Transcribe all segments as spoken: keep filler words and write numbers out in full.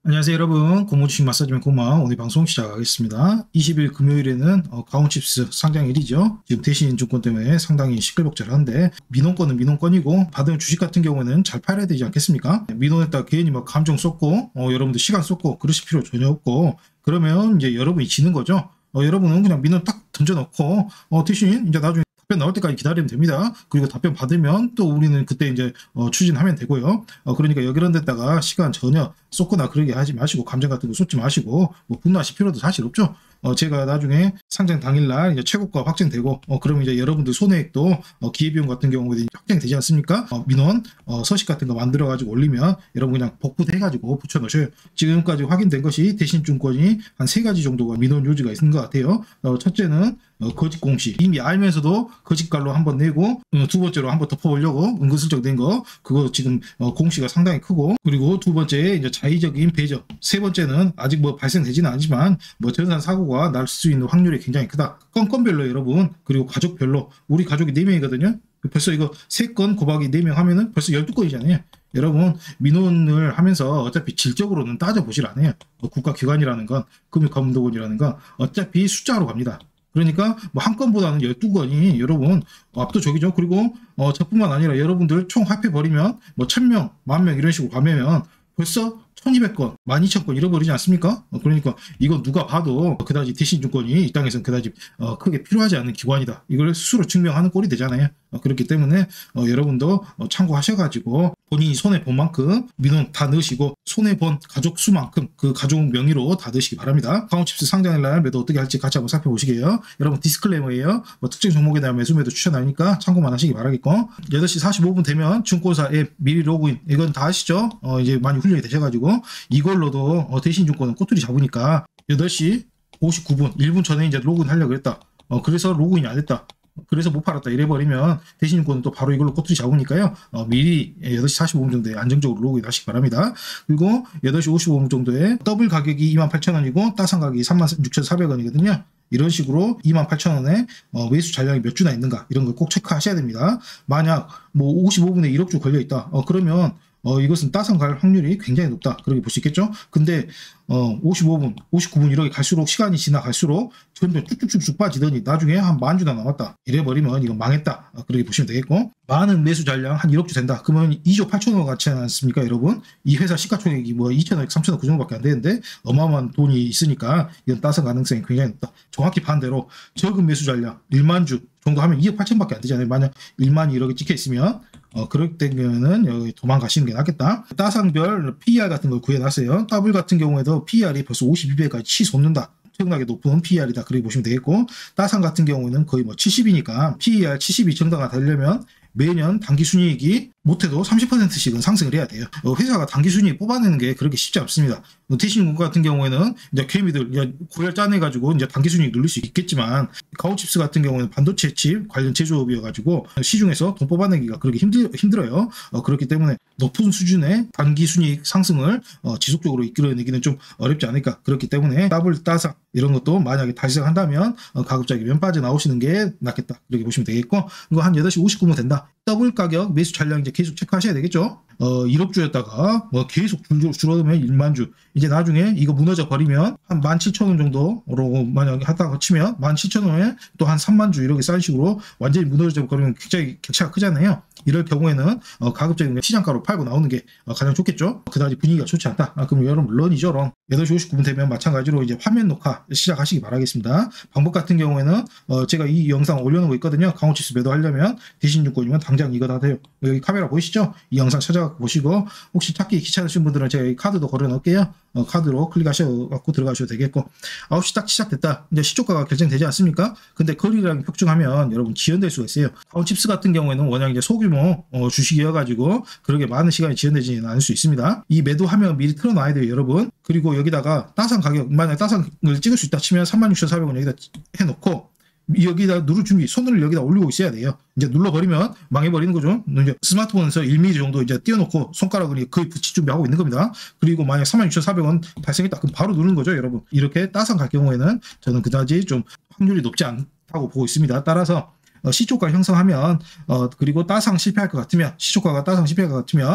안녕하세요 여러분, 고모주식 마사지맨 고마. 오늘 방송 시작하겠습니다. 이십 일 금요일에는 어, 가온칩스 상장일이죠. 지금 대신증권 때문에 상당히 시끌벅적한데, 민원권은 민원권이고 받은 주식 같은 경우는 잘 팔아야 되지 않겠습니까? 민원에다 괜히 막 감정 쏟고 어, 여러분들 시간 쏟고 그러실 필요 전혀 없고, 그러면 이제 여러분이 지는 거죠. 어, 여러분은 그냥 민원 딱 던져놓고 어, 대신 이제 나중에 답변 나올 때까지 기다리면 됩니다. 그리고 답변 받으면 또 우리는 그때 이제 어, 추진하면 되고요. 어, 그러니까 여기 이런 데다가 시간 전혀 쏟거나 그러게 하지 마시고, 감정 같은 거 쏟지 마시고, 뭐 분노하실 필요도 사실 없죠. 어, 제가 나중에 상장 당일날 이제 최고가 확정되고, 어, 그러면 이제 여러분들 손해액도 어, 기회비용 같은 경우에 확정되지 않습니까? 어, 민원 어, 서식 같은 거 만들어가지고 올리면 여러분 그냥 복붙해가지고 붙여놓으셔요. 지금까지 확인된 것이 대신증권이 한 세 가지 정도가 민원 요지가 있는 것 같아요. 어, 첫째는 어, 거짓 공시, 이미 알면서도 거짓말로 한번 내고, 어, 두 번째로 한번 덮어보려고 은근슬쩍 낸 거, 그거 지금 어, 공시가 상당히 크고, 그리고 두 번째 이제 자의적인 배정, 세 번째는 아직 뭐 발생되지는 않지만 뭐 전산 사고가 날 수 있는 확률이 굉장히 크다. 건건별로 여러분, 그리고 가족별로. 우리 가족이 네 명이거든요. 벌써 이거 세 건 곱하기 네 명 하면은 벌써 열두 건이잖아요. 여러분, 민원을 하면서 어차피 질적으로는 따져보질 않아요. 뭐 국가기관이라는 건, 금융감독원이라는 건 어차피 숫자로 갑니다. 그러니까 뭐 한 건보다는 열두 건이 여러분 압도적이죠. 그리고 어, 저뿐만 아니라 여러분들 총 합해버리면 뭐 천 명, 만 명 이런 식으로 가면 벌써 천이백 건, 만 이천 건 잃어버리지 않습니까? 어, 그러니까 이건 누가 봐도 그다지 대신증권이 이 땅에서는 그다지 어, 크게 필요하지 않은 기관이다. 이걸 스스로 증명하는 꼴이 되잖아요. 어, 그렇기 때문에 어, 여러분도 어, 참고하셔가지고 본인이 손해본 만큼 민원 다 넣으시고, 손해본 가족 수만큼 그 가족 명의로 다 넣으시기 바랍니다. 가온칩스 상장일날 매도 어떻게 할지 같이 한번 살펴보시게요. 여러분 디스클레이머예요. 뭐 특정 종목에 대한 매수 매도 추천하니까 참고만 하시기 바라겠고, 여덟 시 사십오 분 되면 증권사 앱 미리 로그인, 이건 다 아시죠? 어, 이제 많이 훈련이 되셔가지고 이걸로도 어, 대신증권은 꼬투리 잡으니까 여덟 시 오십구 분, 일 분 전에 이제 로그인 하려고 했다. 어, 그래서 로그인이 안 됐다. 그래서 못 팔았다 이래버리면 대신증권은 또 바로 이걸로 꼬투리 잡으니까요. 어, 미리 여덟 시 사십오 분 정도에 안정적으로 로그인 하시기 바랍니다. 그리고 여덟 시 오십오 분 정도에 더블 가격이 이만 팔천 원이고 따상 가격이 삼만 육천사백 원이거든요. 이런 식으로 이만 팔천 원에 어, 매수 잔량이 몇 주나 있는가, 이런 걸 꼭 체크하셔야 됩니다. 만약 뭐 오십오 분에 일억 주 걸려있다. 어, 그러면 어, 이것은 따상 갈 확률이 굉장히 높다. 그렇게 볼 수 있겠죠? 근데, 어, 오십오 분, 오십구 분 이렇게 갈수록, 시간이 지나갈수록 점점 쭉쭉쭉쭉 빠지더니 나중에 한 만 주나 남았다. 이래버리면 이건 망했다. 어, 그렇게 보시면 되겠고, 많은 매수 잔량 한 일억 주 된다. 그러면 이조 팔천억 같지 않습니까, 여러분? 이 회사 시가총액이 뭐 이천억, 삼천억 그 정도밖에 안 되는데 어마어마한 돈이 있으니까 이건 따상 가능성이 굉장히 높다. 정확히 반대로 적은 매수 잔량 일만 주 정도 하면 이억 팔천밖에 안 되잖아요. 만약 일만 일억이 찍혀 있으면 어, 그럴 때는 여기 도망가시는 게 낫겠다. 따상별 피이알 같은 걸 구해놨어요. 더블 같은 경우에도 피이알이 벌써 오십이 배까지 치솟는다. 엄청나게 높은 피이알이다. 그렇게 보시면 되겠고, 따상 같은 경우는 거의 뭐 칠십이니까 피이알 칠십이 정도가 되려면 매년 당기순이익이 못해도 삼십 퍼센트씩은 상승을 해야 돼요. 어, 회사가 당기순이익 뽑아내는 게 그렇게 쉽지 않습니다. 어, 대신증권 같은 경우에는 이제 개미들 이제 고열 짜내가지고 이제 당기순이익 늘릴 수 있겠지만, 가오칩스 같은 경우는 반도체 칩 관련 제조업이어가지고 시중에서 돈 뽑아내기가 그렇게 힘들, 힘들어요. 어, 그렇기 때문에 높은 수준의 당기순이익 상승을 어, 지속적으로 이끌어내기는 좀 어렵지 않을까. 그렇기 때문에 더블 따상 이런 것도 만약에 달성한다면 어, 가급적이면 빠져나오시는 게 낫겠다. 이렇게 보시면 되겠고, 이거 한 여덟 시 오십구 분 된다. 더블 가격 매수 잔량 이제 계속 체크하셔야 되겠죠. 어, 일억 주였다가 뭐 계속 줄, 줄어들면 일만 주. 이제 나중에 이거 무너져 버리면 한 만 칠천 원 정도로 만약에 하다가 치면 만 칠천 원에 또 한 삼만 주 이렇게 쌓인 식으로 완전히 무너져 버리면 굉장히 격차가 크잖아요. 이럴 경우에는 어, 가급적이면 시장가로 팔고 나오는 게 어, 가장 좋겠죠. 그다지 분위기가 좋지 않다. 아, 그럼 여러분 런이죠, 런. 여덟 시 오십구 분 되면 마찬가지로 이제 화면 녹화 시작하시기 바라겠습니다. 방법 같은 경우에는 어, 제가 이 영상 올려놓은 거 있거든요. 가온칩스 매도하려면 대신증권이면 당장 이거 다 돼요. 여기 카메라 보이시죠? 이 영상 찾아가 보시고, 혹시 찾기 귀찮으신 분들은 제가 이 카드도 걸어 놓을게요. 어, 카드로 클릭하셔갖고 들어가셔도 되겠고, 아홉 시 딱 시작됐다. 이제 시초가가 결정되지 않습니까? 근데 거래량이 폭증하면 여러분 지연될 수가 있어요. 가온칩스 같은 경우에는 워낙 이제 소규모 어, 주식이어가지고 그렇게 많은 시간이 지연되지는 않을 수 있습니다. 이 매도하면 미리 틀어놔야 돼요, 여러분. 그리고 여기다가 따상 가격, 만약에 따상을 찍을 수 있다 치면 삼만 육천사백 원 여기다 해놓고, 여기다 누를 준비, 손을 여기다 올리고 있어야 돼요. 이제 눌러버리면 망해버리는 거죠. 이제 스마트폰에서 일 밀리미터 정도 이제 띄워놓고 손가락을 거의 붙일 준비하고 있는 겁니다. 그리고 만약 삼만 육천사백 원 발생했다. 그럼 바로 누르는 거죠, 여러분. 이렇게 따상 갈 경우에는 저는 그다지 좀 확률이 높지 않다고 보고 있습니다. 따라서 어, 시초가 형성하면, 어, 그리고 따상 실패할 것 같으면, 시초가가 따상 실패할 것 같으면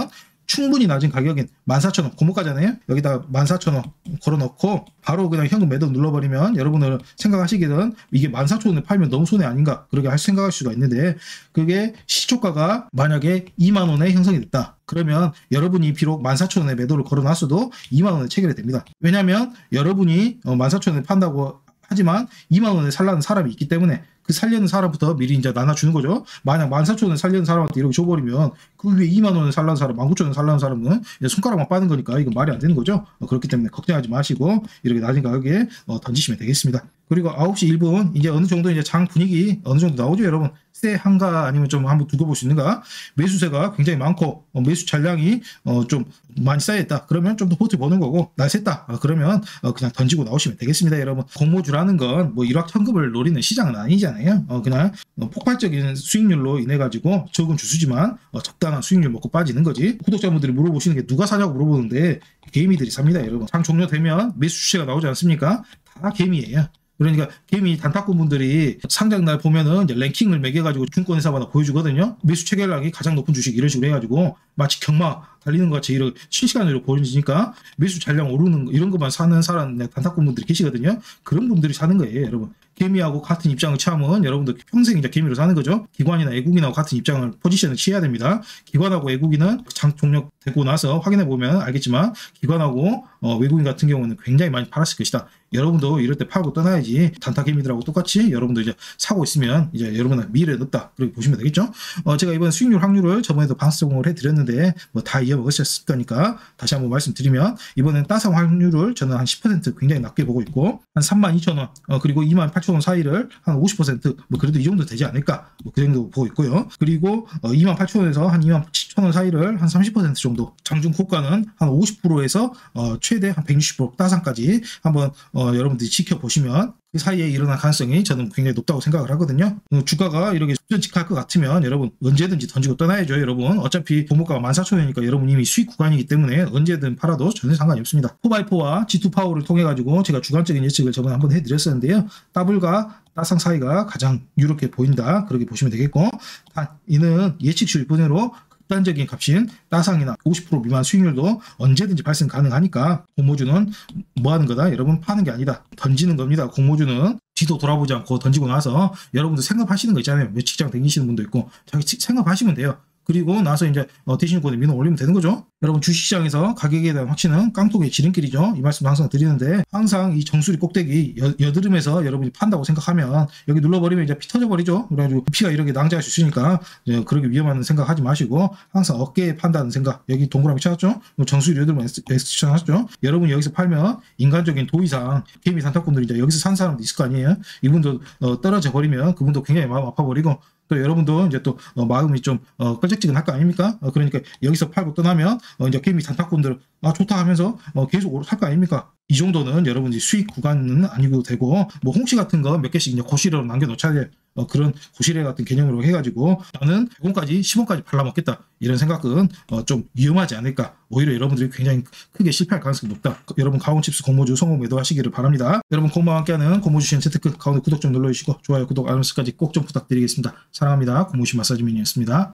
충분히 낮은 가격인 만 사천 원 고무가잖아요. 여기다 만 사천 원 걸어놓고 바로 그냥 현금 매도 눌러버리면 여러분들 생각하시기는 이게 만 사천 원에 팔면 너무 손해 아닌가 그렇게 할 생각할 수가 있는데, 그게 시초가가 만약에 이만 원에 형성이 됐다. 그러면 여러분이 비록 만 사천 원에 매도를 걸어놨어도 이만 원에 체결이 됩니다. 왜냐하면 여러분이 만 사천 원에 판다고 하지만 이만 원에 살라는 사람이 있기 때문에 그 살려는 사람부터 미리 이제 나눠주는 거죠. 만약 만 사천 원에 살려는 사람한테 이렇게 줘버리면 그 위에 이만 원에 살라는 사람, 만 구천 원에 살라는 사람은 손가락만 빠는 거니까 이건 말이 안 되는 거죠. 어, 그렇기 때문에 걱정하지 마시고 이렇게 낮은 가격에 어, 던지시면 되겠습니다. 그리고 아홉 시 일 분 이제 어느 정도 이제 장 분위기 어느 정도 나오죠, 여러분. 세 한가 아니면 좀 한번 두고 볼 수 있는가? 매수세가 굉장히 많고 어, 매수 잔량이 어, 좀 많이 쌓여있다. 그러면 좀 더 포트 보는 거고, 날 샜다. 어, 그러면 어, 그냥 던지고 나오시면 되겠습니다, 여러분. 공모주라는 건 뭐 일확천금을 노리는 시장은 아니잖아요. 어, 그냥 어, 폭발적인 수익률로 인해 가지고 적은 주수지만 어, 적당한 수익률 먹고 빠지는 거지. 구독자분들이 물어보시는 게 누가 사냐고 물어보는데 개미들이 삽니다, 여러분. 장 종료되면 매수 주체가 나오지 않습니까? 다 개미예요. 그러니까 개미 단타꾼분들이 상장날 보면은 이제 랭킹을 매겨가지고 증권회사마다 보여주거든요. 매수 체결량이 가장 높은 주식 이런 식으로 해가지고 마치 경마 달리는 것 같이 이렇게 실시간으로 보여지니까 매수 잔량 오르는 거, 이런 것만 사는 사람 단타꾼분들이 계시거든요. 그런 분들이 사는 거예요, 여러분. 개미하고 같은 입장을 취하면 여러분들 평생 이제 개미로 사는 거죠. 기관이나 애국인하고 같은 입장을 포지션을 취해야 됩니다. 기관하고 애국인은 장 종료되고 나서 확인해 보면 알겠지만 기관하고 어, 외국인 같은 경우는 굉장히 많이 팔았을 것이다. 여러분도 이럴 때 팔고 떠나야지. 단타 개미들하고 똑같이 여러분도 이제 사고 있으면 이제 여러분은 미래는 없다. 그렇게 보시면 되겠죠. 어, 제가 이번 수익률 확률을 저번에도 방송을 해드렸는데 뭐 다 이어먹으셨을 거니까 다시 한번 말씀드리면, 이번엔 따상 확률을 저는 한 십 퍼센트 굉장히 낮게 보고 있고, 한 삼만 이천 원 어, 그리고 이만 팔천 원 사이를 한 오십 퍼센트 뭐 그래도 이 정도 되지 않을까 뭐 그 정도 보고 있고요. 그리고 어, 이만 팔천 원에서 한 이만 칠천 원 사이를 한 삼십 퍼센트 정도, 장중 고가는 한 오십 퍼센트에서 어, 최대 한 백육십 퍼센트 따상까지 한번 어, 여러분들이 지켜보시면 그 사이에 일어날 가능성이 저는 굉장히 높다고 생각을 하거든요. 주가가 이렇게 급전직할 것 같으면 여러분 언제든지 던지고 떠나야죠, 여러분. 어차피 공모가가 만 사천 원이니까 여러분 이미 수익 구간이기 때문에 언제든 팔아도 전혀 상관이 없습니다. 포바이포와 지 투 파워를 통해 가지고 제가 주관적인 예측을 저번에 한번 해드렸었는데요. 더블과 따상 사이가 가장 유롭게 보인다, 그렇게 보시면 되겠고, 이는 예측치일 뿐으로 극단적인 값인 따상이나 오십 퍼센트 미만 수익률도 언제든지 발생 가능하니까 공모주는 뭐 하는 거다? 여러분 파는 게 아니다. 던지는 겁니다. 공모주는 뒤도 돌아보지 않고 던지고 나서 여러분들 생각하시는 거 있잖아요. 몇 직장 다니시는 분도 있고 자기 생각하시면 돼요. 그리고 나서 이제 어, 대신권에 민원 올리면 되는 거죠. 여러분 주식시장에서 가격에 대한 확신은 깡통의 지름길이죠. 이 말씀 항상 드리는데, 항상 이 정수리 꼭대기 여, 여드름에서 여러분이 판다고 생각하면 여기 눌러버리면 이제 피 터져버리죠. 그래가지고 피가 이렇게 낭자할 수 있으니까 이제 그렇게 위험한 생각하지 마시고 항상 어깨에 판다는 생각. 여기 동그라미 찾았죠? 정수리 여드름 X 찾았죠? 여러분이 여기서 팔면 인간적인 도의상 개미 산타꾼들이 이제 여기서 산 사람도 있을 거 아니에요. 이분도 어, 떨어져 버리면 그분도 굉장히 마음 아파버리고, 또 여러분도 이제 또 어, 마음이 좀 어, 껄쩍지근할 거 아닙니까? 어, 그러니까 여기서 팔고 떠나면 어, 이제 개미 단타꾼들 아 좋다 하면서 어, 계속 오를 살 거 아닙니까? 이 정도는 여러분이 수익 구간은 아니고 되고, 뭐 홍시 같은 거 몇 개씩 이제 고시로 남겨놓자 돼. 어, 그런 고시래 같은 개념으로 해가지고 나는 백 원까지 십 원까지 팔아먹겠다 이런 생각은 어, 좀 위험하지 않을까. 오히려 여러분들이 굉장히 크게 실패할 가능성이 높다. 여러분 가온칩스 공모주 성공 매도하시기를 바랍니다. 여러분 공모와 함께하는 공모주 시연 재테크 가운데 구독 좀 눌러주시고 좋아요, 구독, 알람 설정까지 꼭 좀 부탁드리겠습니다. 사랑합니다. 공모주 마사지맨이었습니다.